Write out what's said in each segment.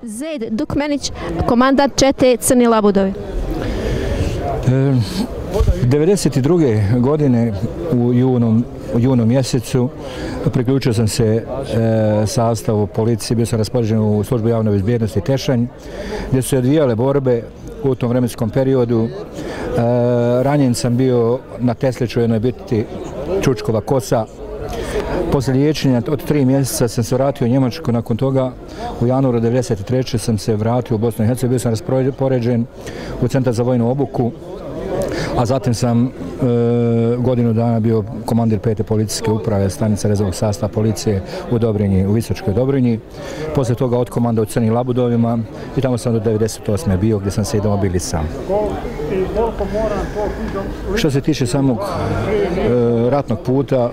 Zed Dukmenić, komandant čete Crni labudovi. 1992. godine u junu mjesecu priključio sam se sastavu policije, bio sam raspoređen u službu javne bezbjednosti Tešanj, gdje su se odvijale borbe u tom vremenskom periodu. Ranjen sam bio na Tesliću, jednoj bitci Čučkova Kosa. Poslije liječenja od 3 mjeseca sam se vratio u Njemačku, nakon toga u januaru 1993. sam se vratio u Bosnu i Hercegovinu, bio sam raspoređen u Centar za vojnu obuku, a zatim sam godinu dana bio komandir 5. policijske uprave, stanica rezervnog sastava policije u Dobrinji, u Visočkoj Dobrinji. Poslije toga od komanda u Crnim Labudovima i tamo sam do 1998. bio, gdje sam se i demobilisao. Što se tiče samog ratnog puta,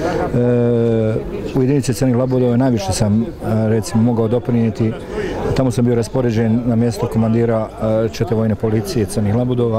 u jedinici Crnih Labudova najviše sam recimo mogao doprinijeti. Tamo sam bio raspoređen na mjesto komandira čete vojne policije Crnih Labudova.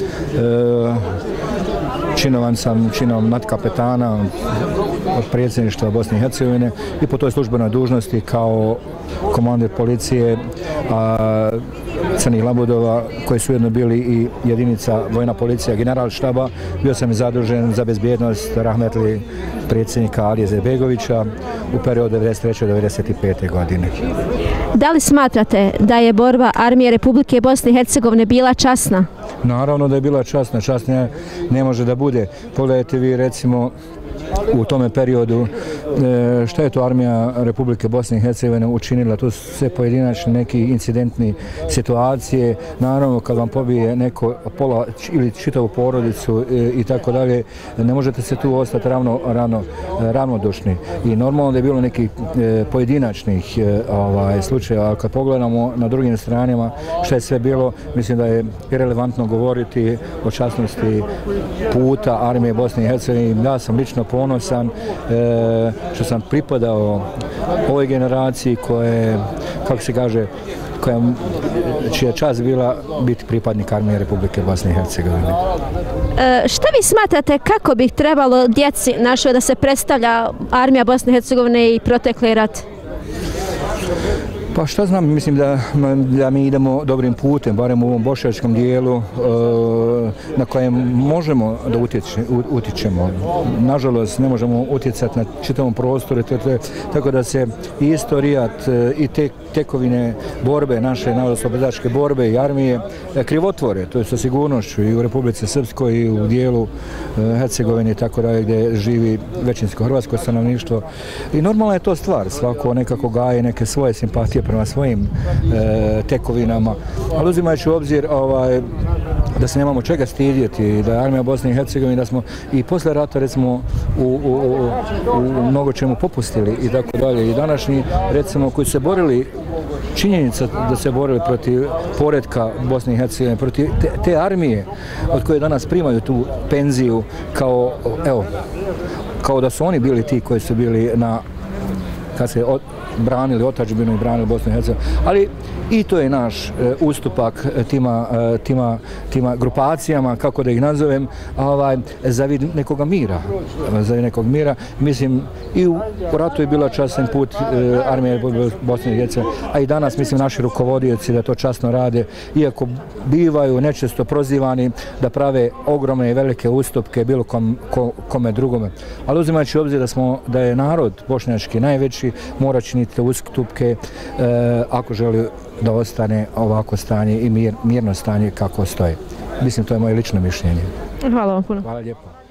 Činovan sam činom nadkapetana od predsjedništva Bosne i Hercegovine i po toj službenoj dužnosti kao komandir policije Crnih Labudova, koji su ujedno bili i jedinica vojna policija generalštaba. Bio sam i zadužen za bezbjednost rahmetli predsjednika Alije Izetbegovića u periodu 1993. do 1995. godine. Da li smatrate da je borba Armije Republike Bosne i Hercegovine bila časna? Naravno da je bila časna, časnija ne može da bude. Pogledajte vi recimo u tome periodu šta je to Armija Republike Bosne i Hercegovine učinila. To su sve pojedinačni neki incidentni situacije. Naravno kad vam pobije neko pola ili čitavu porodicu i tako dalje, ne možete se tu ostati ravnodušni. I normalno da je bilo nekih pojedinačnih slučajeva, ali kad pogledamo na drugim stranama šta je sve bilo, mislim da je irelevantno govoriti o časnosti puta Armije Bosne i Hercegovine. Ja sam lično ponosan što sam pripadao ovoj generaciji koje, kako se kaže, čija čast bila biti pripadnik Armije Republike Bosne i Hercegovine. Šta vi smatrate kako bi trebalo djeci našoj da se predstavlja Armija Bosne i Hercegovine i protekli rat? Pa šta znam, mislim da mi idemo dobrim putem, barem u ovom bošnjačkom dijelu na kojem možemo da utičemo. Nažalost, ne možemo utjecati na čitavom prostoru, tako da se i istorijat i tekovine borbe, naše narodno-oslobodilačke borbe i armije krivotvore, to je sa sigurnošću i u Republici Srpskoj i u dijelu Hercegovine i tako dalje gdje živi većinsko hrvatsko stanovništvo. I normalna je to stvar, svako nekako gaje neke svoje simpatije prema svojim tekovinama, ali uzimajući u obzir da se nemamo čega stidjeti, da je Armija Bosne i Hercegovine, da smo i posle rata recimo u mnogo čemu popustili i tako dalje. I današnji recimo koji su se borili, činjenica da se borili protiv poretka Bosne i Hercegovine, protiv te armije od koje danas primaju tu penziju kao da su oni bili ti koji su bili kad se branili otadžbinu i branili Bosnu i Hercegovinu. Ali i to je naš ustupak tima grupacijama, kako da ih nazovem, za vid nekoga mira. Mislim, i u ratu je bila častan put Armije Bosne i Hercegovine, a i danas, mislim, naši rukovodioci da to časno rade, iako bivaju nečesto prozivani da prave ogromne i velike ustupke bilo kome drugome. Ali uzimajući obzir da je narod bošnjački najveći, mora činiti ustupke ako želi da ostane ovako stanje i mirno stanje kako stoji. Mislim, to je moje lično mišljenje. Hvala vam puno. Hvala lijepo.